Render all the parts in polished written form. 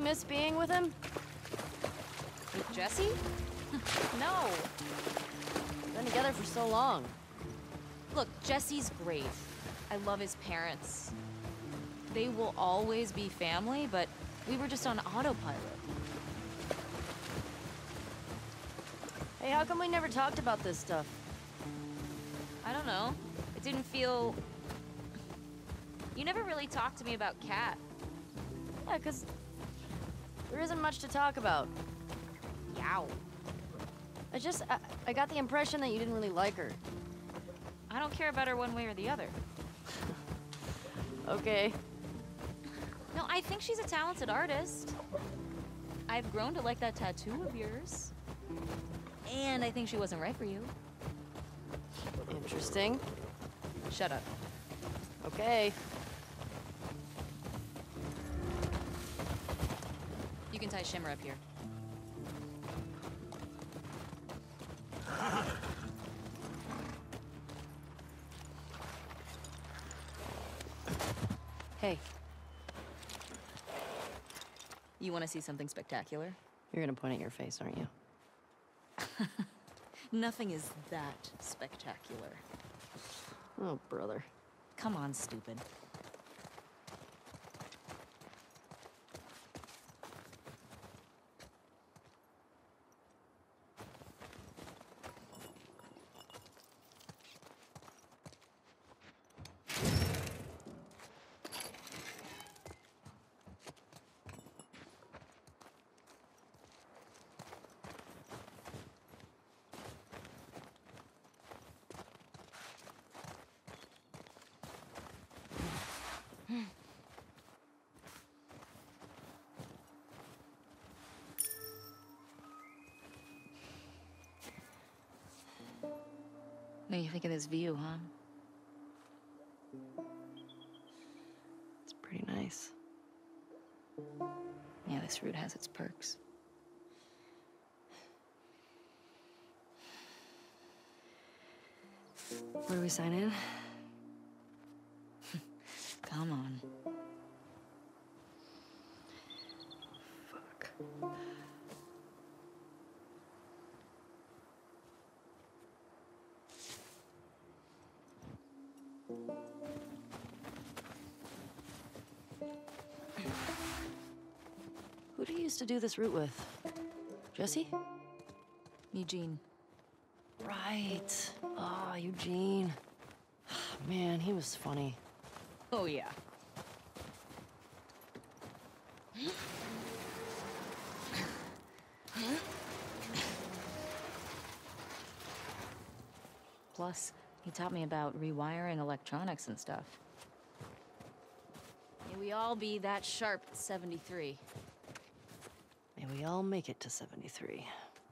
miss being with him? With Jesse? No. Been together for so long. Look, Jesse's great. I love his parents. They will always be family, but we were just on autopilot. Hey, how come we never talked about this stuff? I don't know. It didn't feel... You never really talked to me about Kat. Yeah, 'cause there isn't much to talk about. Yow. I got the impression that you didn't really like her. I don't care about her one way or the other. Okay. No, I think she's a talented artist. I've grown to like that tattoo of yours. And I think she wasn't right for you. Interesting. Shut up. Okay. You can tie Shimmer up here. Hey. You want to see something spectacular? You're gonna point at your face, aren't you? Nothing is that spectacular. Oh, brother. Come on, stupid. What do you think of this view, huh? It's pretty nice. Yeah, this route has its perks. Where do we sign in? Come on. Fuck. Who do you used to do this route with? Jesse? Eugene. Right. Ah, Eugene. Man, he was funny. Oh, yeah. Plus, he taught me about rewiring electronics and stuff. May we all be that sharp at 73. May we all make it to 73.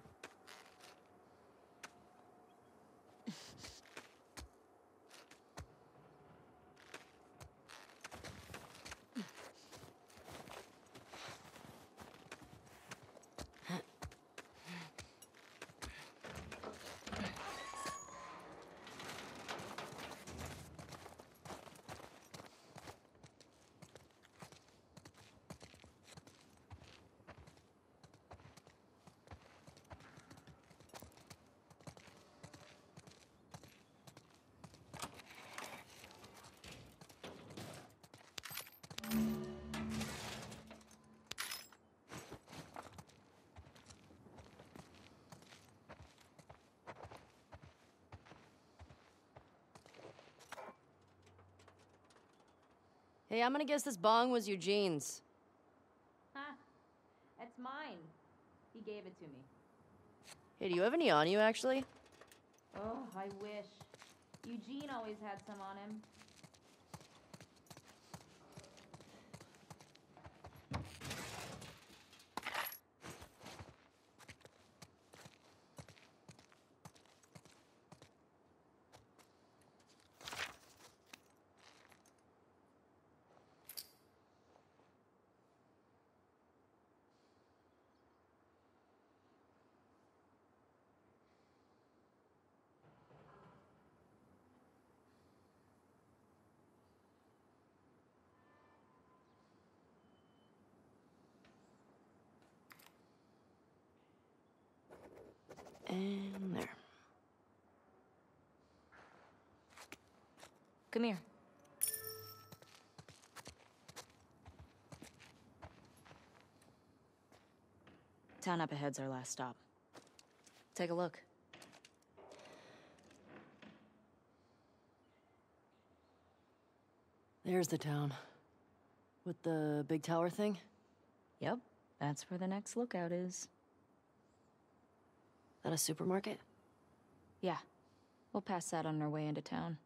Hey, I'm gonna guess this bong was Eugene's. Huh. That's mine. He gave it to me. Hey, do you have any on you, actually? Oh, I wish. Eugene always had some on him. And there. Come here. Town up ahead's our last stop. Take a look. There's the town. With the big tower thing? Yep, that's where the next lookout is. That a supermarket? Yeah, we'll pass that on our way into town.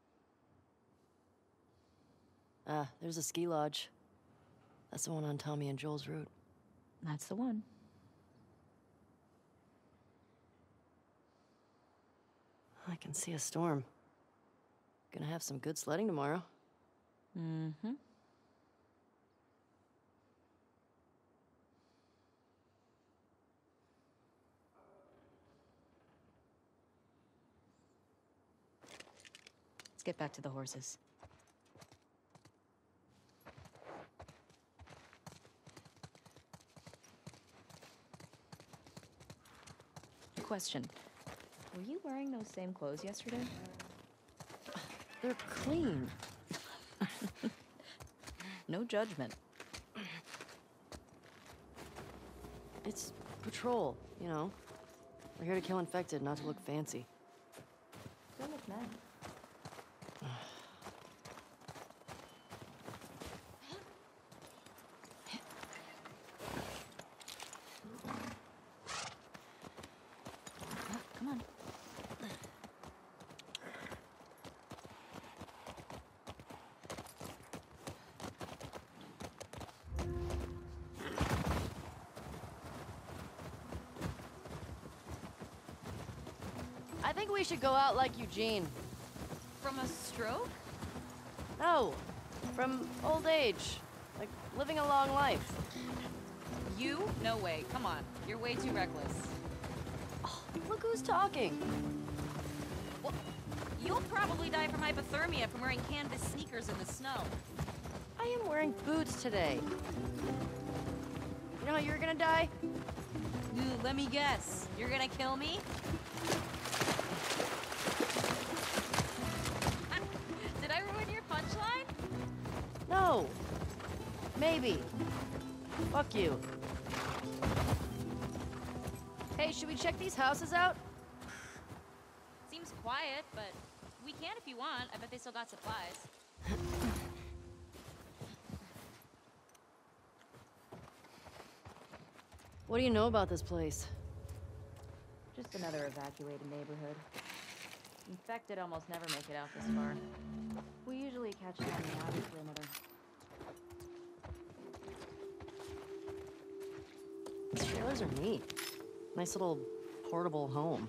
Ah, there's a ski lodge. That's the one on Tommy and Joel's route. That's the one. I can see a storm. Gonna have some good sledding tomorrow. Mm-hmm. Let's get back to the horses. Question. Were you wearing those same clothes yesterday? They're clean. No judgment. It's patrol, you know. We're here to kill infected, not to look fancy. Don't look mad. Come on. I think we should go out like Eugene. From a stroke? No, from old age. Like, living a long life. You? No way. Come on. You're way too reckless. Oh, look who's talking. Well, you'll probably die from hypothermia from wearing canvas sneakers in the snow. I am wearing boots today. You know how you're gonna die? Ooh, let me guess. You're gonna kill me? Did I ruin your punchline? No. Maybe. Fuck you. Hey, should we check these houses out? Seems quiet, but we can if you want. I bet they still got supplies. What do you know about this place? Just another evacuated neighborhood. Infected almost never make it out this far. We usually catch them on the outer perimeter. These trailers are neat. Nice little portable home.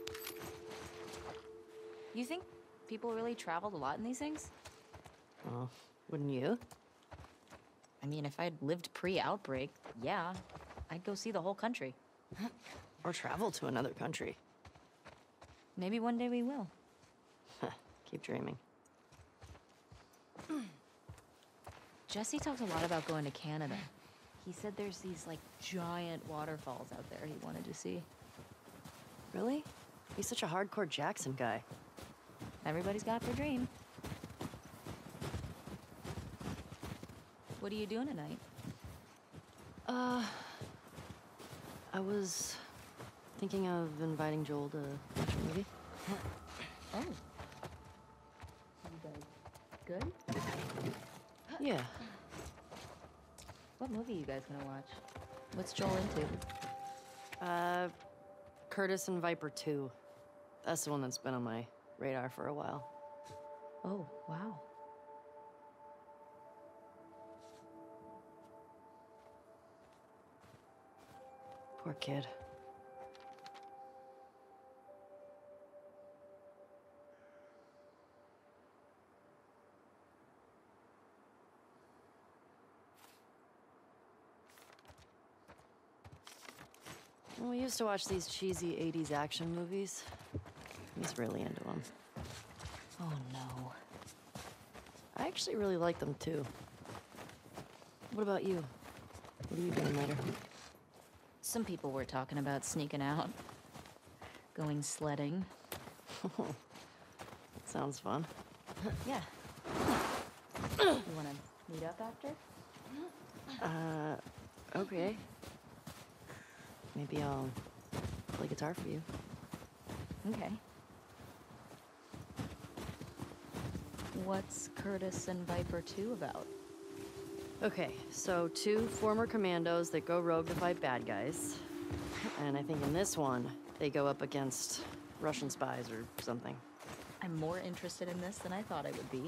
You think people really traveled a lot in these things? Oh, wouldn't you? I mean, if I'd lived pre-outbreak, yeah. I'd go see the whole country. Or travel to another country. Maybe one day we will. Keep dreaming. Jesse talked a lot about going to Canada. He said there's these, like, giant waterfalls out there he wanted to see. Really? He's such a hardcore Jackson guy. Everybody's got their dream. What are you doing tonight? I was thinking of inviting Joel to watch a movie. Oh. You guys good? Yeah. What movie you guys gonna watch? What's Joel into? Curtis and Viper 2. That's the one that's been on my radar for a while. Oh, wow. Poor kid. Well, we used to watch these cheesy 80s action movies. He's really into them. Oh, no. I actually really like them, too. What about you? What are you doing later? Some people were talking about sneaking out. going sledding. Sounds fun. Yeah. You wanna meet up after? Okay. Maybe I'll play guitar for you. Okay. What's Curtis and Viper 2 about? Okay, so two former commandos that go rogue to fight bad guys. And I think in this one, they go up against Russian spies or something. I'm more interested in this than I thought I would be.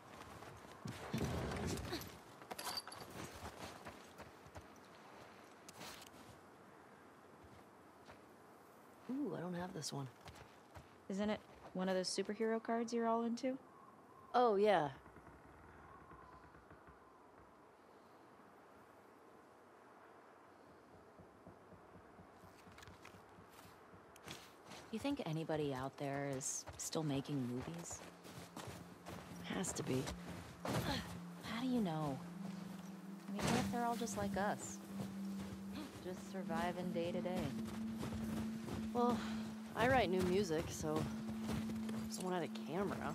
Ooh, I don't have this one. Isn't it one of those superhero cards you're all into? Oh, yeah. You think anybody out there is still making movies? Has to be. How do you know? I mean, what if they're all just like us? Just surviving day to day. Well, I write new music, so if someone had a camera.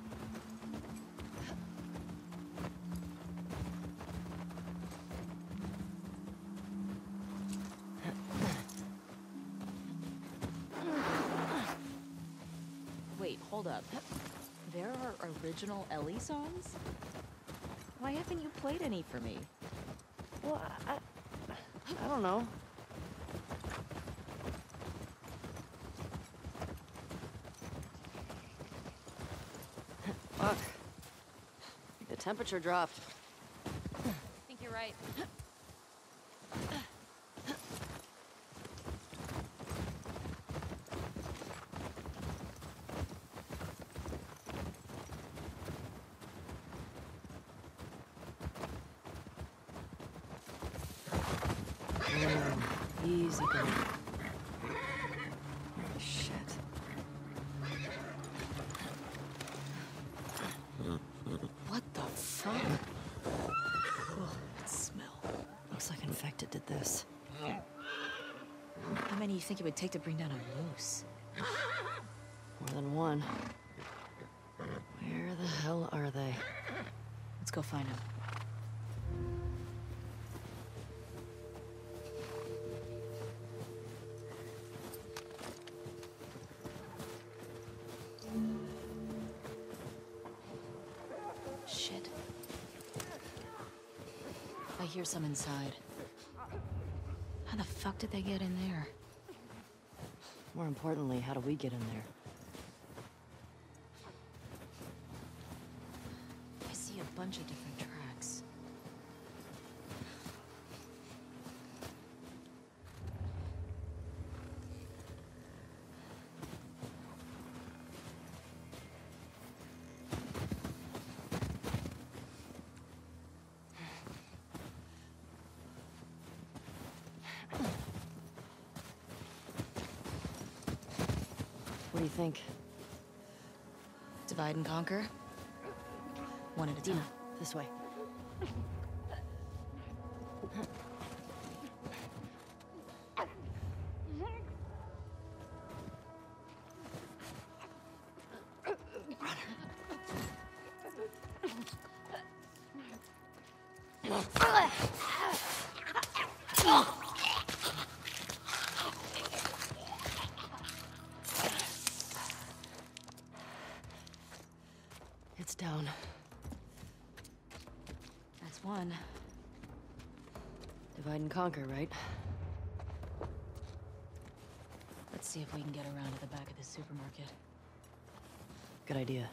Wait, hold up. There are original Elli songs? Why haven't you played any for me? Well, I don't know. Fuck. The temperature dropped. I think you're right. Easy go. Shit. What the fuck? Oh, that smell. Looks like infected did this. How many do you think it would take to bring down a moose? More than one. Where the hell are they? Let's go find them. Shit. I hear some inside. How the fuck did they get in there? More importantly, how do we get in there? I see a bunch of different tracks. What do you think? Divide and conquer? One at a time. Dina, this way. It's down. That's one. Divide and conquer, right? Let's see if we can get around to the back of the supermarket. Good idea.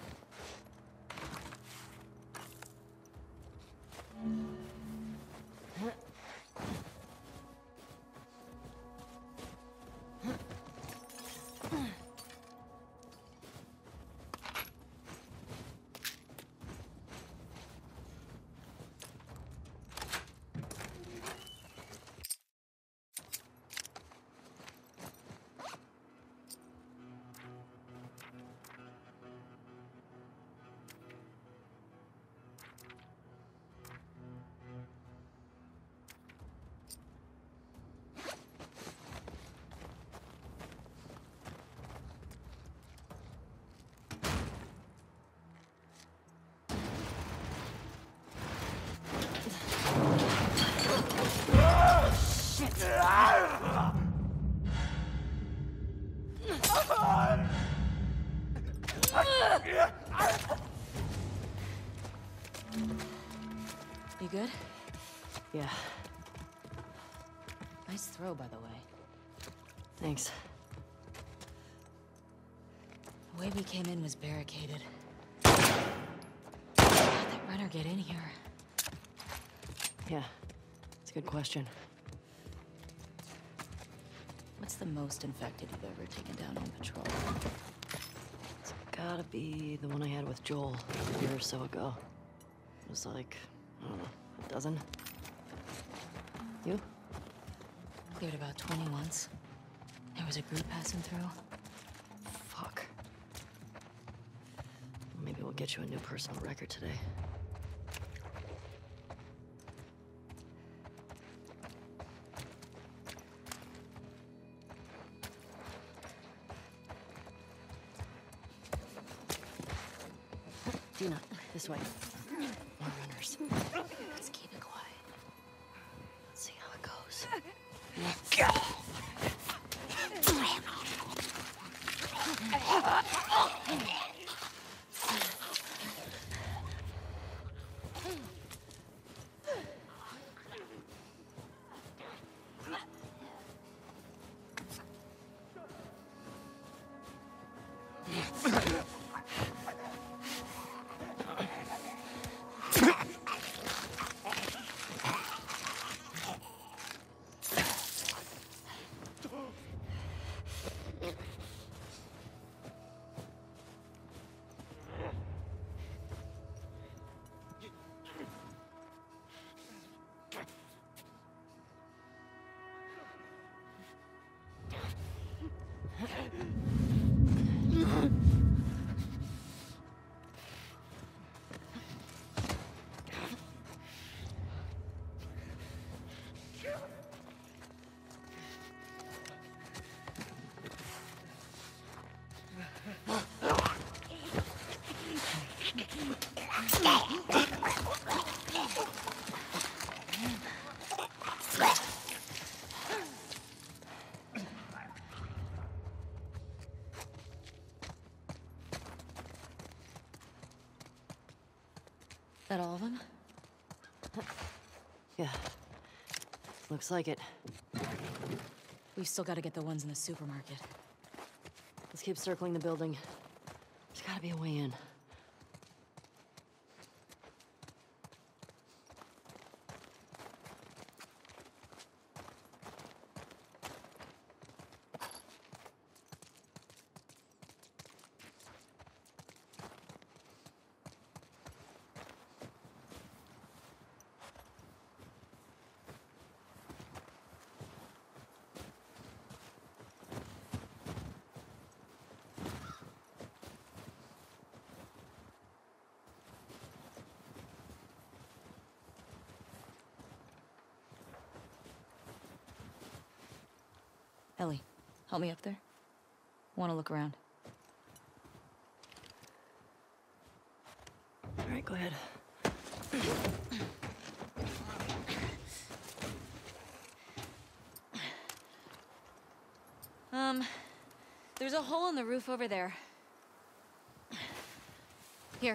You good? Yeah, Nice throw, by the way. thanks. The way we came in was barricaded. How'd that runner get in here? Yeah, it's a good question. What's the most infected you've ever taken down on patrol? It's gotta be the one I had with Joel a year or so ago. It was like, I don't know, a dozen? You? Cleared about 20 once. There was a group passing through. Fuck. Maybe we'll get you a new personal record today. Dina, this way. More runners. Let's keep it quiet. Let's see how it goes. That all of them? Yeah. Looks like it. We've still got to get the ones in the supermarket. Let's keep circling the building. There's gotta be a way in. Ellie, help me up there. Want to look around. All right, go ahead. There's a hole in the roof over there. Here.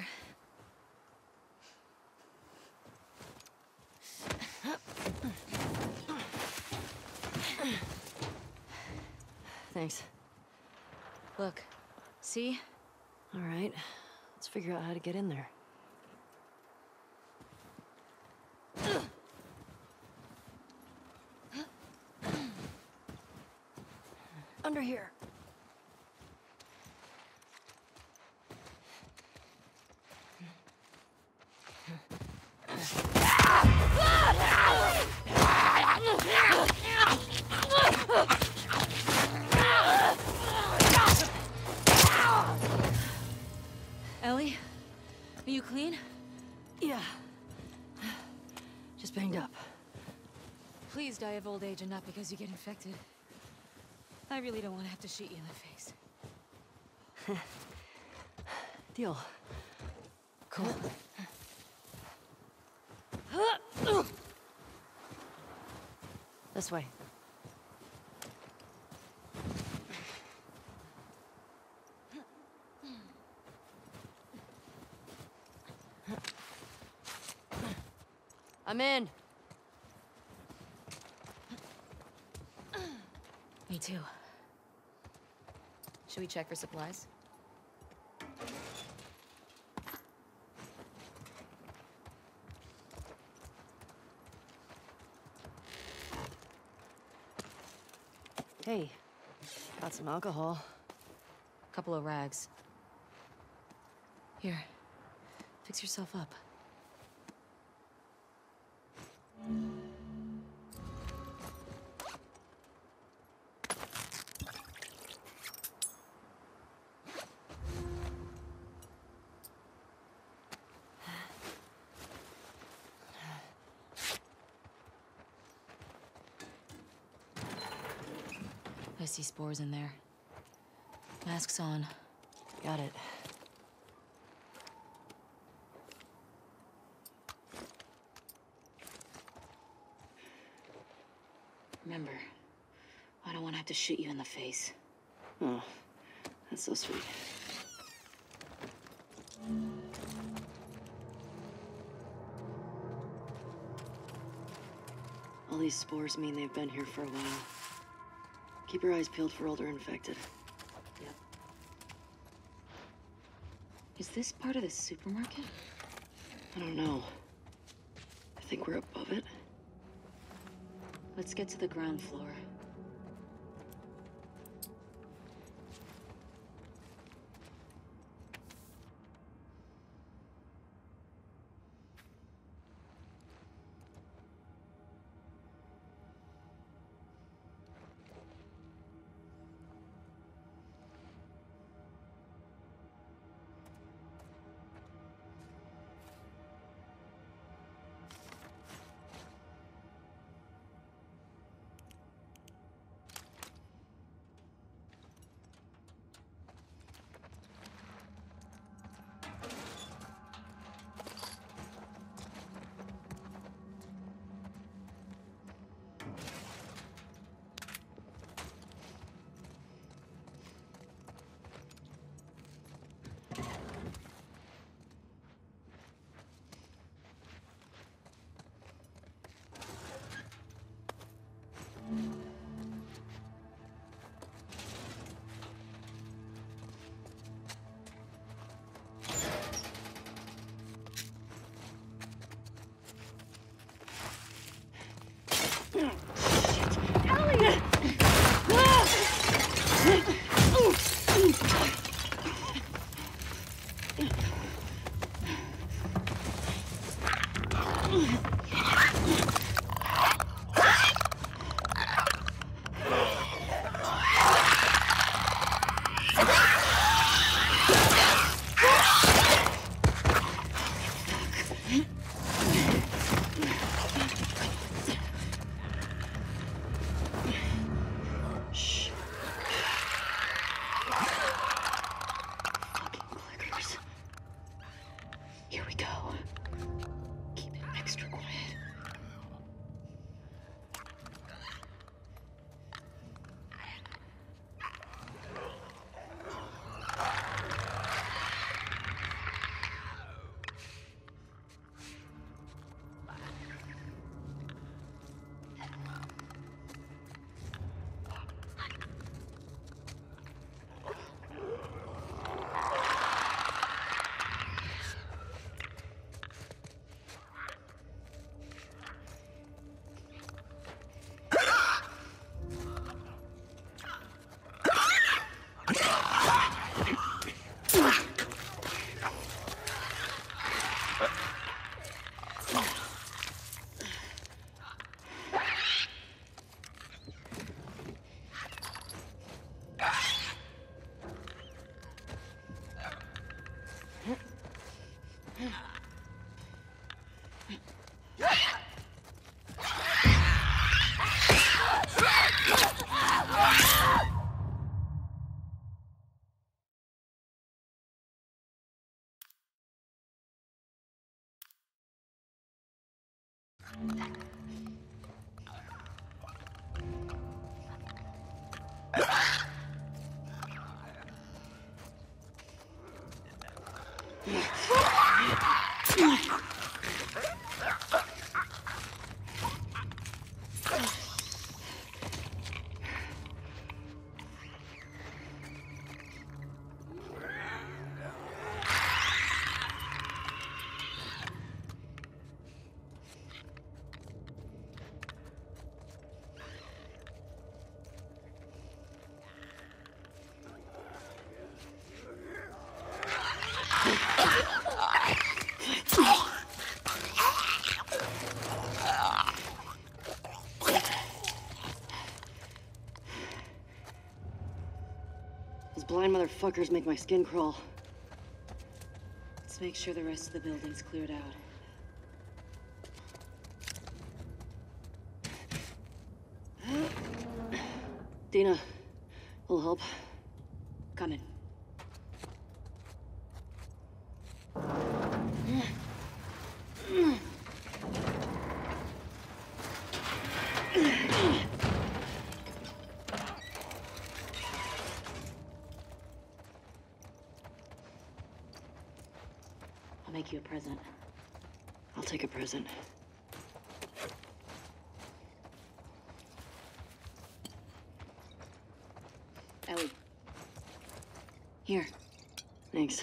Thanks. Look. See? All right, let's figure out how to get in there. Under here. Ellie? Are you clean? Yeah. Just banged up. Please die of old age and not because you get infected. I really don't want to have to shoot you in the face. Deal. Cool. This way. I'm in. Me too. Should we check for supplies? Hey, got some alcohol. Couple of rags. Here, fix yourself up. I see spores in there. Masks on. Got it. Remember, I don't want to have to shoot you in the face. Oh, that's so sweet. All these spores mean they've been here for a while. Keep your eyes peeled for older infected. Yep. Is this part of the supermarket? I don't know. I think we're above it. Let's get to the ground floor. Elli! blind motherfuckers make my skin crawl. Let's make sure the rest of the building's cleared out. Dina, will help. Coming. I'll make you a present. I'll take a present. Ellie. Here. Thanks.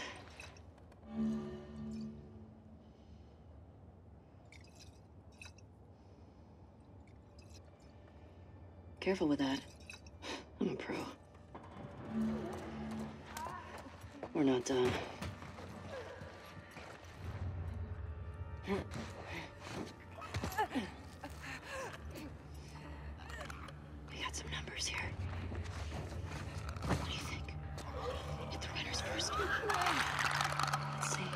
Careful with that. I'm a pro. We're not done. We got some numbers here. What do you think? Hit the runners first. Let's see.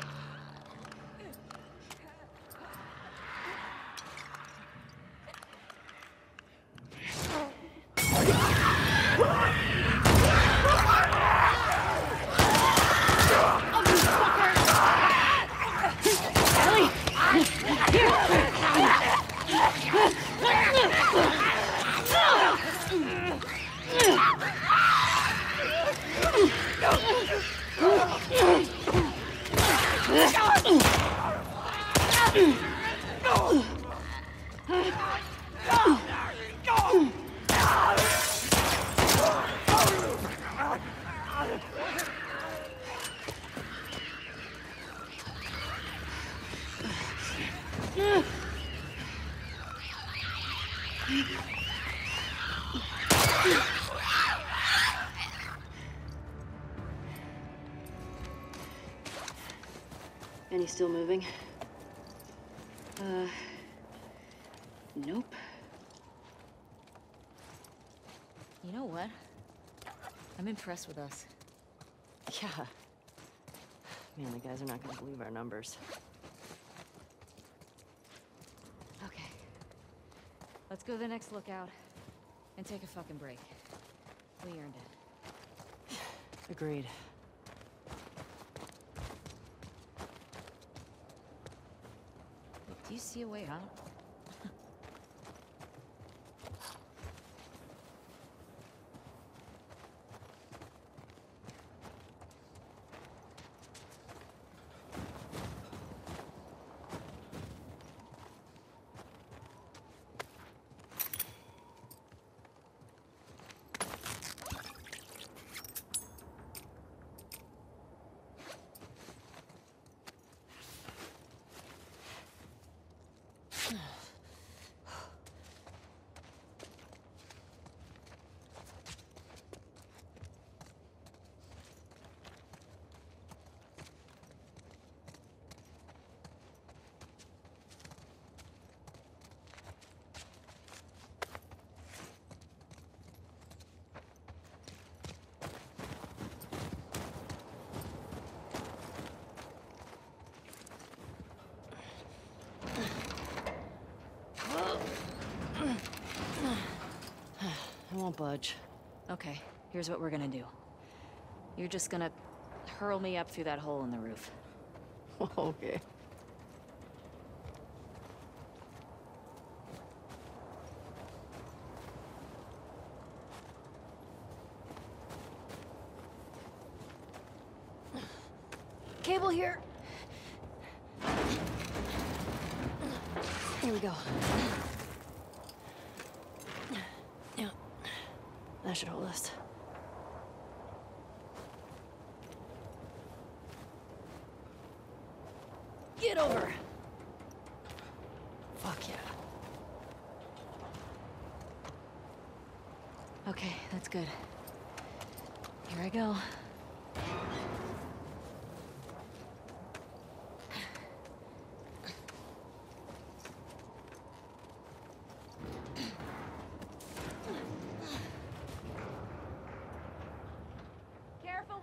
Any still moving? Nope. You know what? I'm impressed with us. Yeah. Man, the guys are not gonna believe our numbers. Okay. Let's go to the next lookout and take a fucking break. We earned it. Agreed. Do you see a way out? I won't budge. Okay, here's what we're gonna do. You're just gonna hurl me up through that hole in the roof. Okay. Cable here. Here we go. Yeah. That should hold us. Get over. Fuck yeah. Okay, that's good. Here I go. Careful!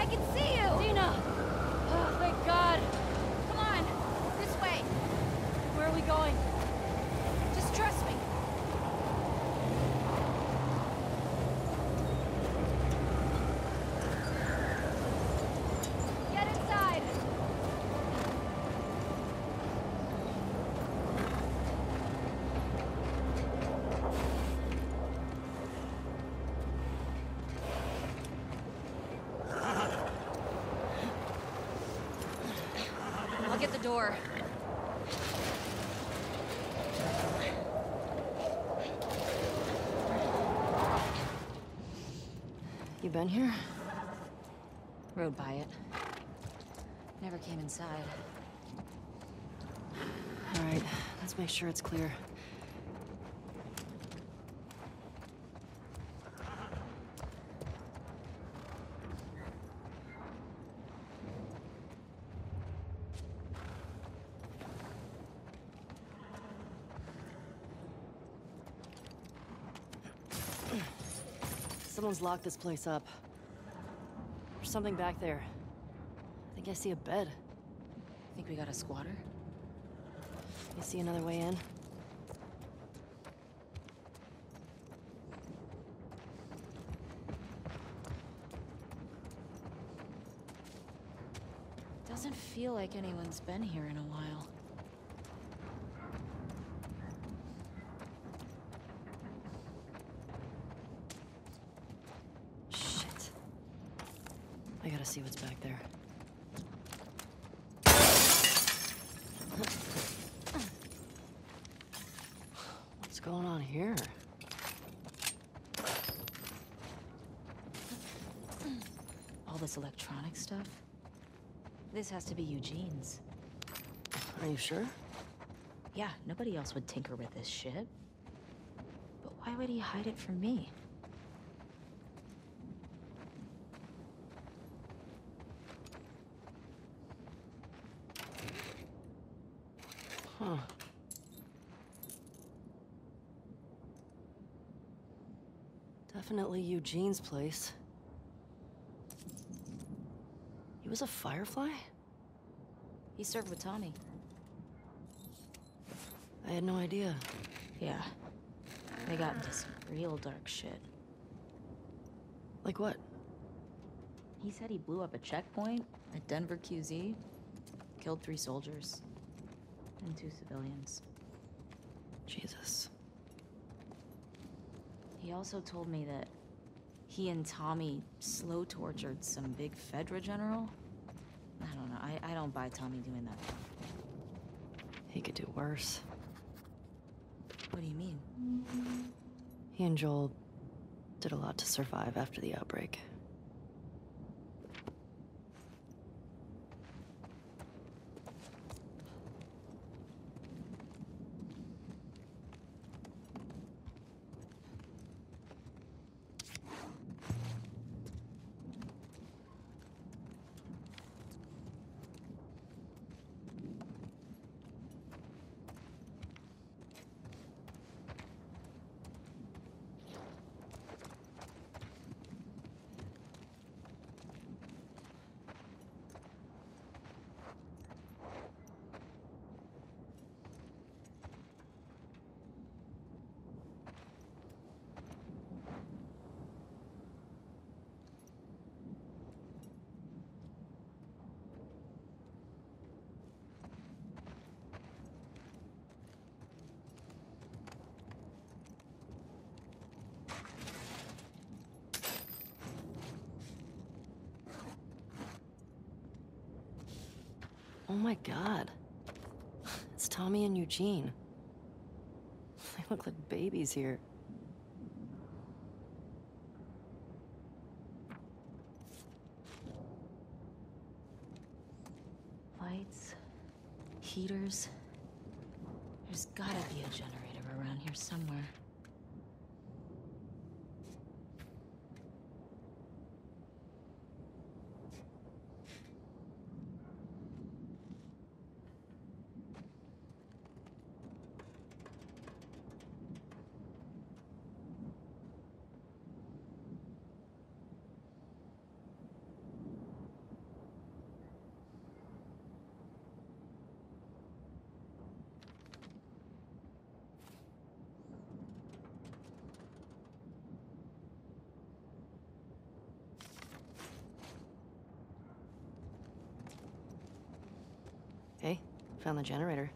can see you! Dina! Oh, thank God! Come on, this way. Where are we going? Just trust me. Get inside. I'll get the door. You been here? Rode by it. Never came inside. All right, let's make sure it's clear. Someone's locked this place up. There's something back there. I think I see a bed. Think we got a squatter? You see another way in? Doesn't feel like anyone's been here in a while. Shit. I gotta see what's back there. What's going on here? All this electronic stuff? This has to be Eugene's. Are you sure? Yeah, nobody else would tinker with this shit. But why would he hide it from me? Huh. Definitely Eugene's place. He was a Firefly? He served with Tommy. I had no idea. Yeah. They got into some real dark shit. Like what? He said he blew up a checkpoint at Denver QZ, killed 3 soldiers, and 2 civilians. Jesus. He also told me that he and Tommy slow tortured some big Fedra general. I don't know. I don't buy Tommy doing that. He could do worse. What do you mean? He and Joel did a lot to survive after the outbreak. Oh my God. It's Tommy and Eugene. They look like babies here. Lights, heaters. There's gotta be a generator around here somewhere. Found the generator.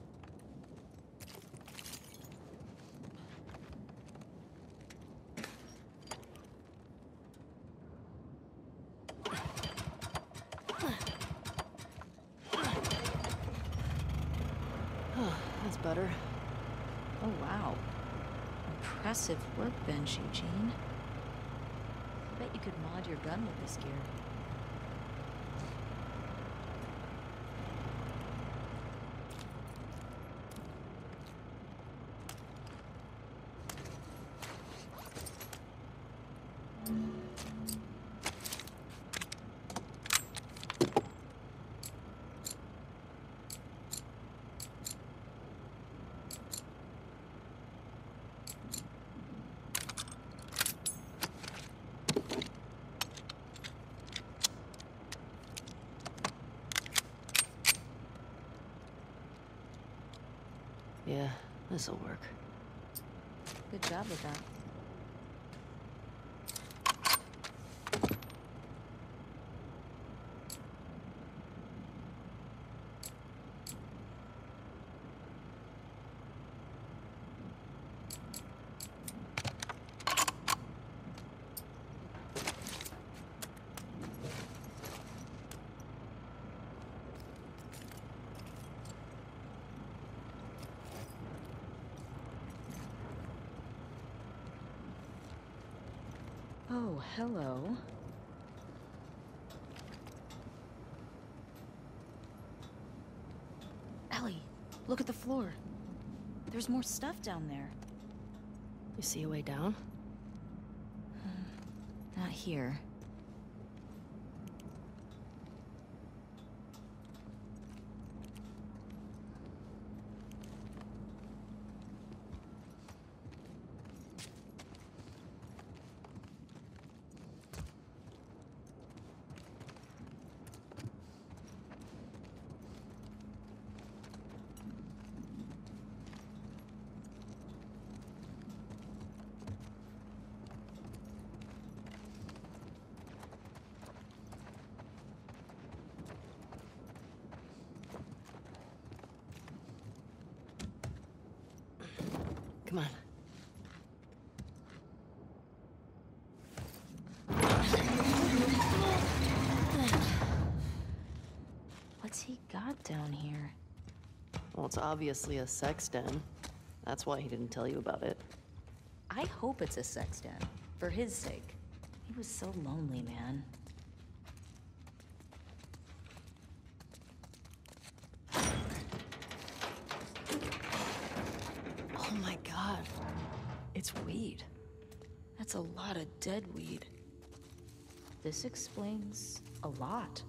That's better. Oh, wow. Impressive workbench, Eugene. I bet you could mod your gun with this gear. Yeah, this'll work. Good job with that. Oh, hello. Ellie, look at the floor. There's more stuff down there. You see a way down? Not here. Come on. What's he got down here? Well, it's obviously a sex den. That's why he didn't tell you about it. I hope it's a sex den. For his sake. He was so lonely, man. Oh my god. It's weed. That's a lot of dead weed. This explains a lot.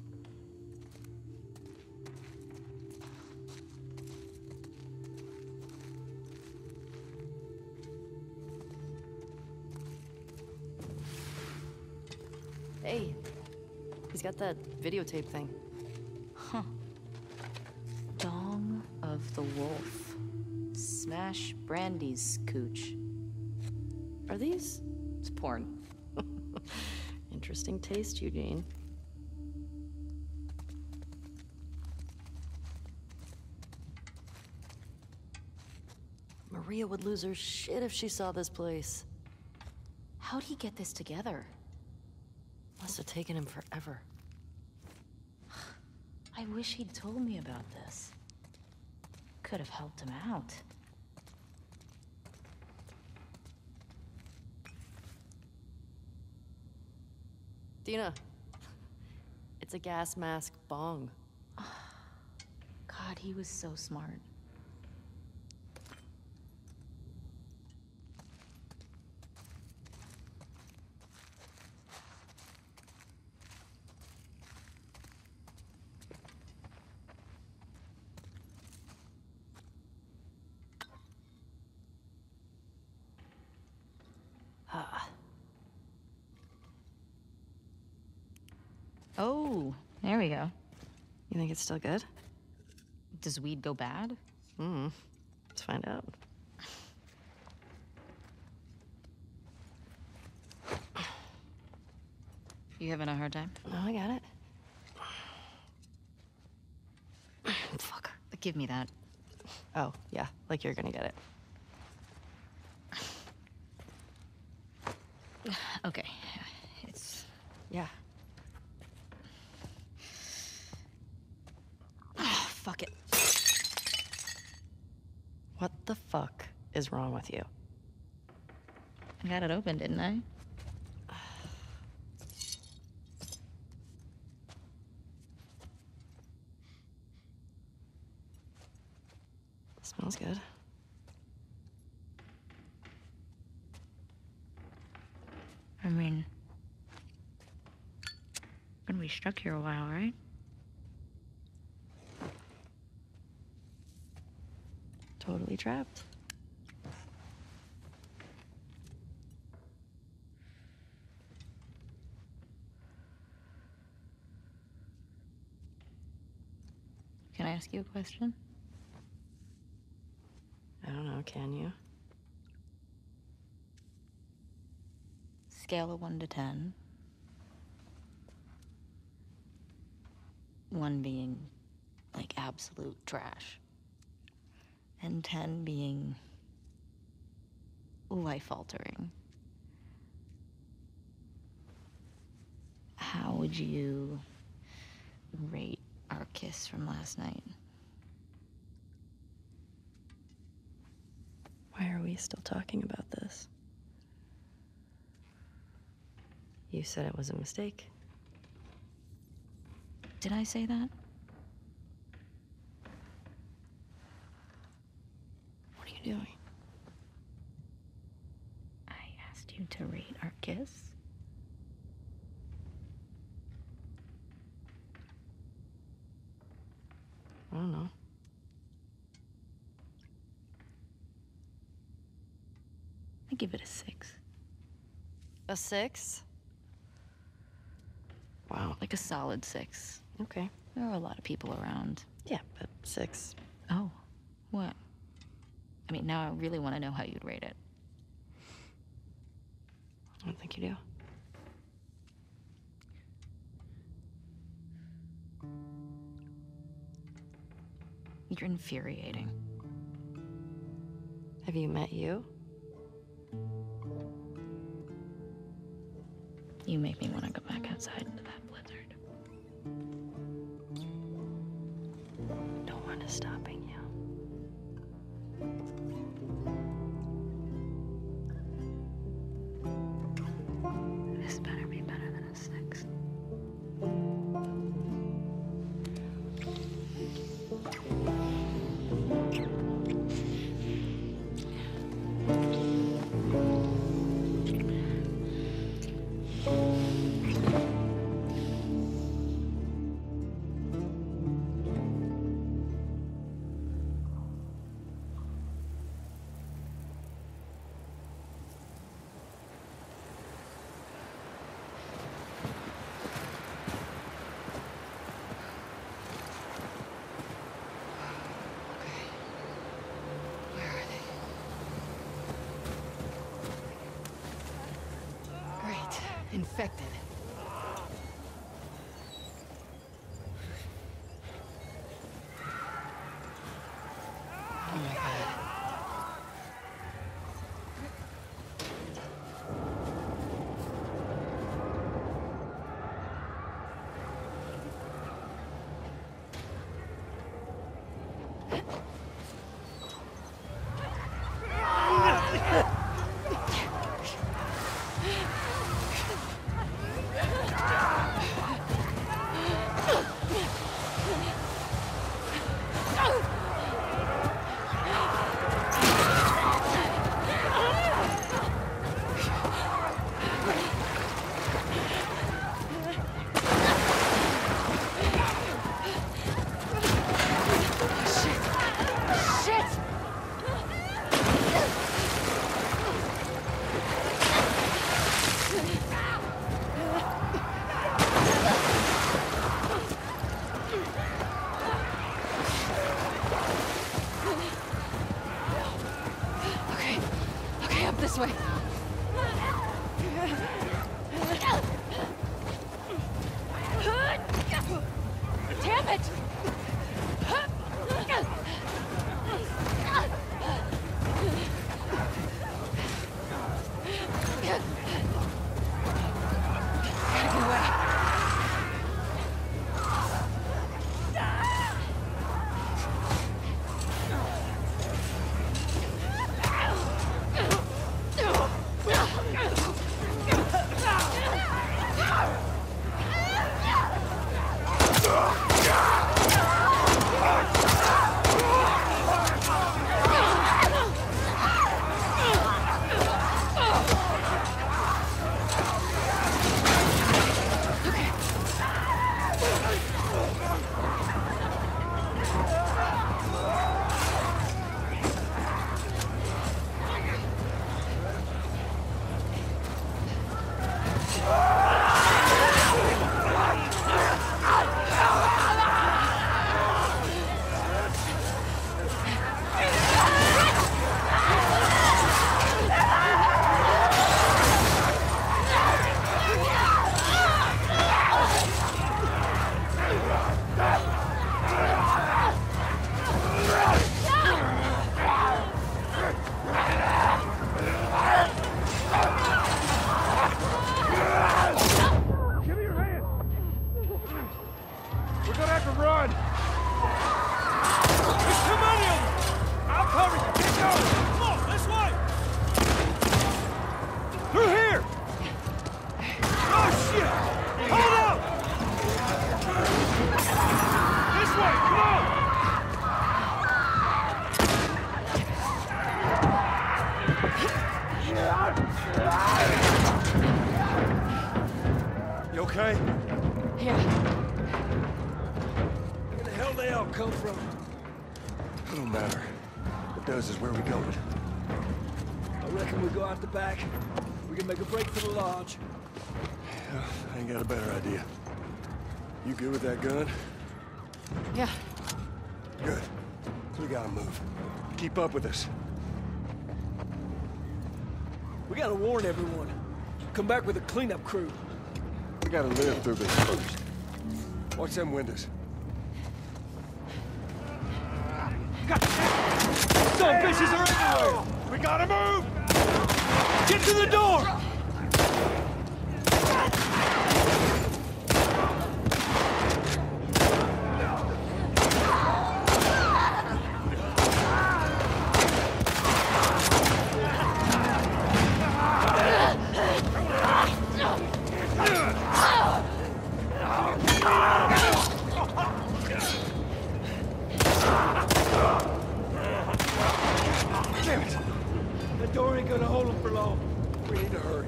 Hey, he's got that videotape thing. Huh. Dong of the Wolf. Smash Brandy's cooch. Are these? It's porn. Interesting taste, Eugene. Maria would lose her shit if she saw this place. How'd he get this together? Must have taken him forever. I wish he'd told me about this. Could have helped him out. Dina, it's a gas mask bong. God, he was so smart. Oh, there we go. You think it's still good? Does weed go bad? Let's find out. You having a hard time? No, I got it. Fuck, the Give me that. Oh, yeah, like you're gonna get it. Okay. It's... Yeah. Oh, fuck it. What the fuck is wrong with you? I got it open, didn't I? Smells good. I mean... gonna be stuck here a while, right? Totally trapped. Can I ask you a question? I don't know, can you? Scale of 1 to 10. 1 being, like, absolute trash. And 10 being life-altering. How would you rate our kiss from last night? Why are we still talking about this? You said it was a mistake. Did I say that? What are you doing? I asked you to rate our kiss. I don't know. I give it a 6. A 6? Wow. Like a solid 6. Okay. There are a lot of people around. Yeah, but 6. Oh, what? I mean, now I really want to know how you'd rate it. I don't think you do. You're infuriating. Have you met you? You make me want to go back outside into that blizzard. No one is stopping you. This better be better than a 6. Infected. Oh my god. This way. Damn it! Gotta get away. You okay? Yeah. Where the hell they all come from? It don't matter. What does is where we going. I reckon we go out the back. We can make a break for the lodge. Yeah, I ain't got a better idea. You good with that gun? Yeah. Good. We gotta move. Keep up with us. We gotta warn everyone. Come back with a cleanup crew. We gotta live through this first. Watch them windows. Some bitches are everywhere! We gotta move! Get to the door! Damn it! That door ain't gonna hold them for long. We need to hurry.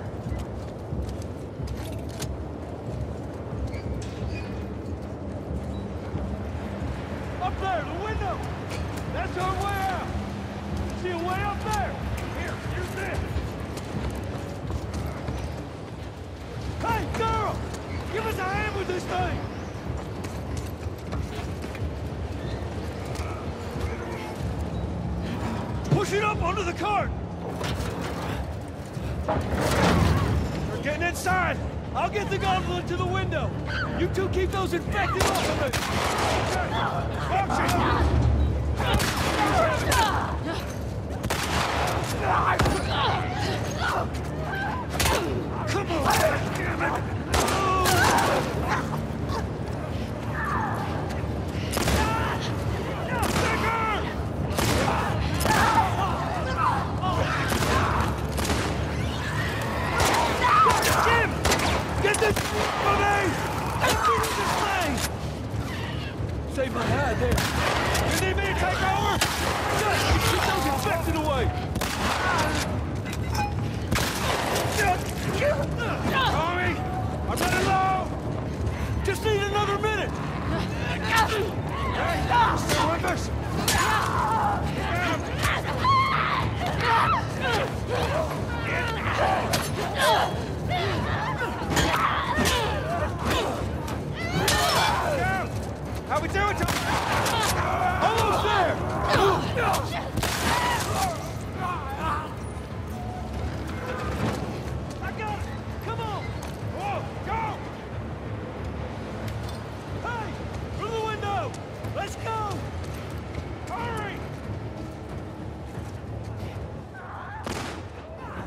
Up there, the window! That's our way out! See a way up there? Here, use this! Hey, girl! Give us a hand with this thing! Push it up onto the cart! We're getting inside! I'll get the gauntlet to the window! You two keep those infected off of me! Come on! Damn it! Jim! Get this for me! Get this thing! Save my hide there. You need me to take over? Good! Keep those infected away! Tommy! I'm running low! Just need another minute! Hey! Stay with us! How we doing, Tom? Almost there! I got it! Come on! Whoa, go! Hey! Through the window! Let's go! Hurry!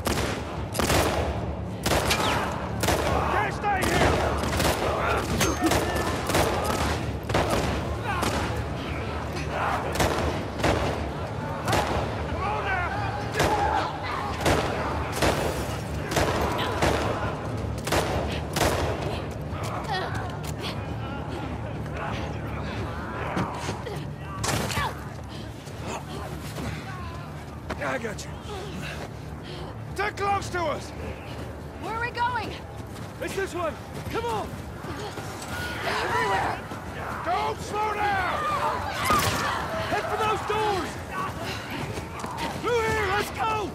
close to us! Where are we going? It's this way! Come on! Everywhere! Don't slow down! Head for those doors! Through here, let's go!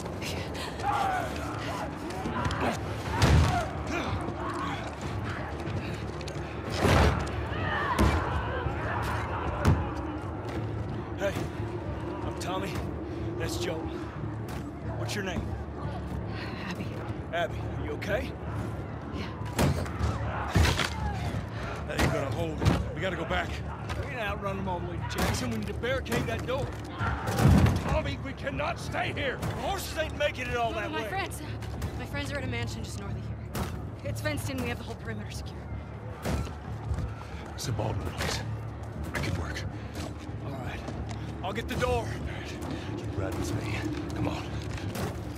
Hey, I'm Tommy. That's Joe. What's your name? Abby. Abby, are you okay? Yeah. That ain't gonna hold. We gotta go back. We ain't outrun them all the way to Jackson. We need to barricade that door. Tommy, we cannot stay here! The horses ain't making it all that My way. friends. My friends are at a mansion just north of here. It's fenced in. We have the whole perimeter secure. It's a Baldwin place. It could work. All right. I'll get the door. Keep riding with me. Come on.